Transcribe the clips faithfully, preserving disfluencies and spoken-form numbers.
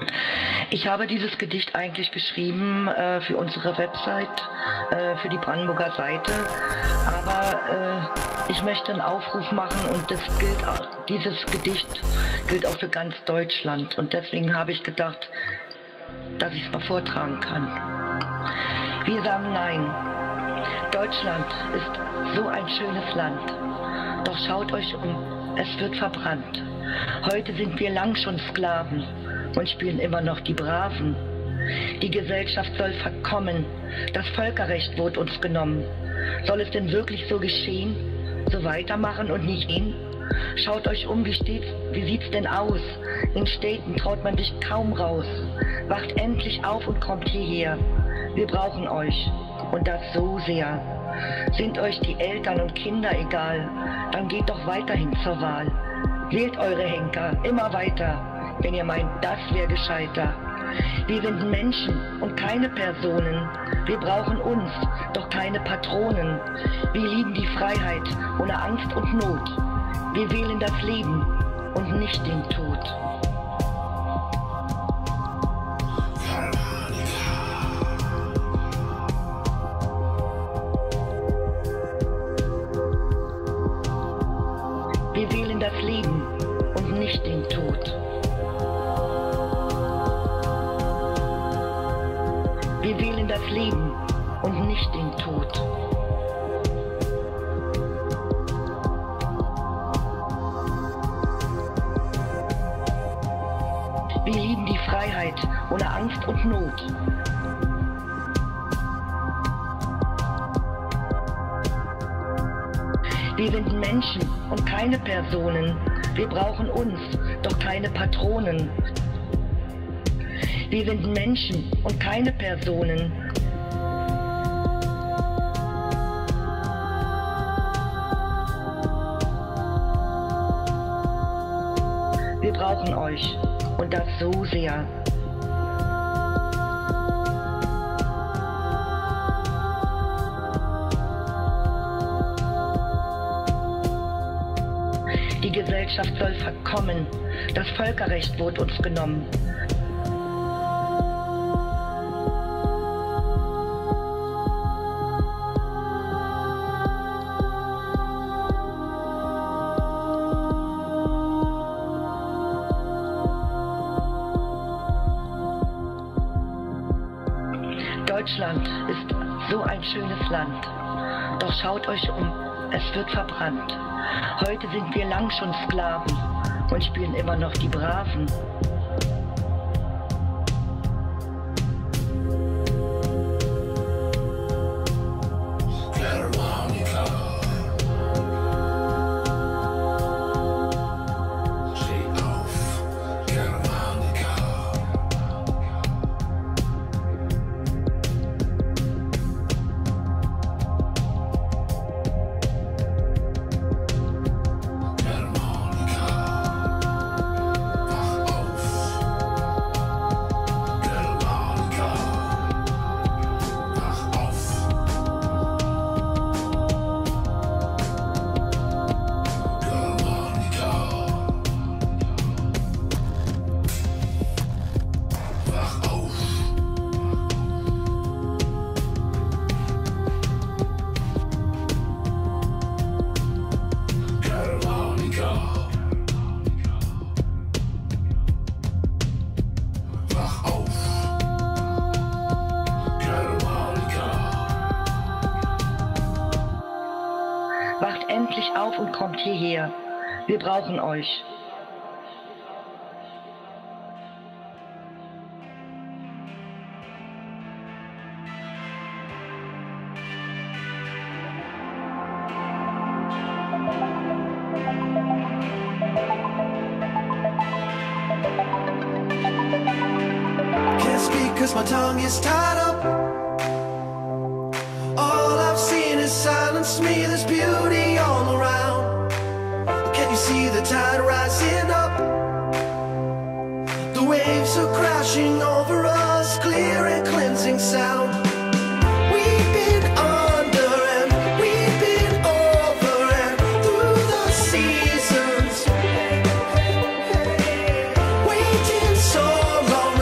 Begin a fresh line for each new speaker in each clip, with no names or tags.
Ich habe dieses Gedicht eigentlich geschrieben äh, für unsere Website, äh, für die Brandenburger Seite, aber äh, ich möchte einen Aufruf machen und das gilt auch, dieses Gedicht gilt auch für ganz Deutschland und deswegen habe ich gedacht, dass ich es mal vortragen kann. Wir sagen Nein. Deutschland ist so ein schönes Land, doch schaut euch um, es wird verbrannt. Heute sind wir lang schon Sklaven und spielen immer noch die Braven. Die Gesellschaft soll verkommen, das Völkerrecht wurde uns genommen. Soll es denn wirklich so geschehen? So weitermachen und nicht gehen? Schaut euch um, wie steht's, wie sieht's denn aus? In Städten traut man sich kaum raus. Wacht endlich auf und kommt hierher. Wir brauchen euch und das so sehr. Sind euch die Eltern und Kinder egal, dann geht doch weiterhin zur Wahl. Wählt eure Henker immer weiter, wenn ihr meint, das wäre gescheiter. Wir sind Menschen und keine Personen. Wir brauchen uns, doch keine Patronen. Wir lieben die Freiheit ohne Angst und Not. Wir wählen das Leben und nicht den Tod. Wir wählen das Leben und nicht den Tod. Wir wählen das Leben und nicht den Tod. Wir lieben die Freiheit ohne Angst und Not. Wir sind Menschen und keine Personen. Wir brauchen uns, doch keine Patronen. Wir sind Menschen und keine Personen. Wir brauchen euch und das so sehr. Die Gesellschaft soll verkommen, das Völkerrecht wurde uns genommen. Deutschland ist so ein schönes Land, doch schaut euch um, es wird verbrannt. Heute sind wir lang schon Sklaven und spielen immer noch die Braven. Wacht endlich auf und kommt hierher. Wir brauchen euch.
Can't speak 'cause my tongue is tied up. All I've seen is silence, me, there's beauty all around. Can you see the tide rising up? The waves are crashing over us, clear and cleansing sound. We've been under and we've been over and through the seasons, waiting so long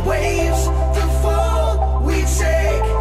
waves, the fall we take.